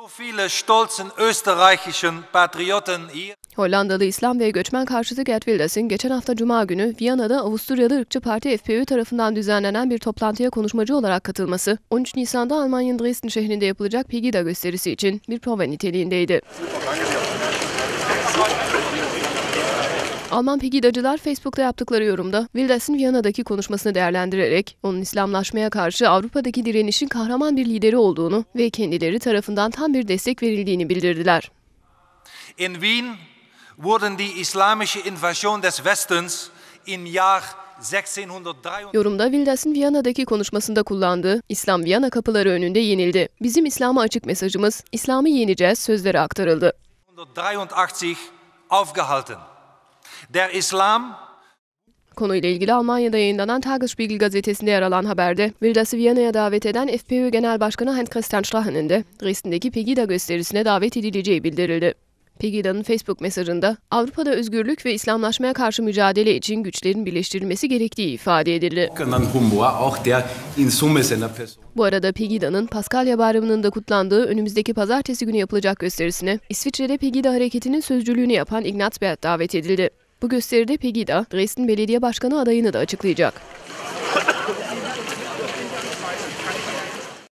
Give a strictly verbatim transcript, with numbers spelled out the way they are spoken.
Hollandalı İslam ve göçmen karşıtı Geert Wilders'in geçen hafta Cuma günü Viyana'da Avusturyalı ırkçı parti F P Ö tarafından düzenlenen bir toplantıya konuşmacı olarak katılması, on üç Nisan'da Almanya'nın Dresden şehrinde yapılacak Pegida gösterisi için bir prova niteliğindeydi. Alman Pegidacılar Facebook'ta yaptıkları yorumda Wilders'in Viyana'daki konuşmasını değerlendirerek onun İslamlaşmaya karşı Avrupa'daki direnişin kahraman bir lideri olduğunu ve kendileri tarafından tam bir destek verildiğini bildirdiler. In Wien wurden die islamische Invasion des Westens im Jahr sechzehnhundertdreiundachtzig Yorumda Wilders'in Viyana'daki konuşmasında kullandığı "İslam Viyana kapıları önünde yenildi. Bizim İslam'a açık mesajımız, İslam'ı yeneceğiz" sözleri aktarıldı. sechzehnhundertdreiundachtzig aufgehalten. Der Islam Konuyla ilgili Almanya'da yayınlanan Tagesspiegel gazetesinde yer alan haberde Wilders'ı Viyana'ya davet eden F P Ö Genel Başkanı Heinz-Christian Strache'nin de Dresden'deki Pegida gösterisine davet edileceği bildirildi. Pegida'nın Facebook mesajında Avrupa'da özgürlük ve İslamlaşmaya karşı mücadele için güçlerin birleştirilmesi gerektiği ifade edildi. Bu arada Pegida'nın Paskalya Bayramı'nın da kutlandığı önümüzdeki pazartesi günü yapılacak gösterisine İsviçre'de Pegida hareketinin sözcülüğünü yapan Ignaz Bert davet edildi. Bu gösteride Pegida, Dresden Belediye Başkanı adayını da açıklayacak.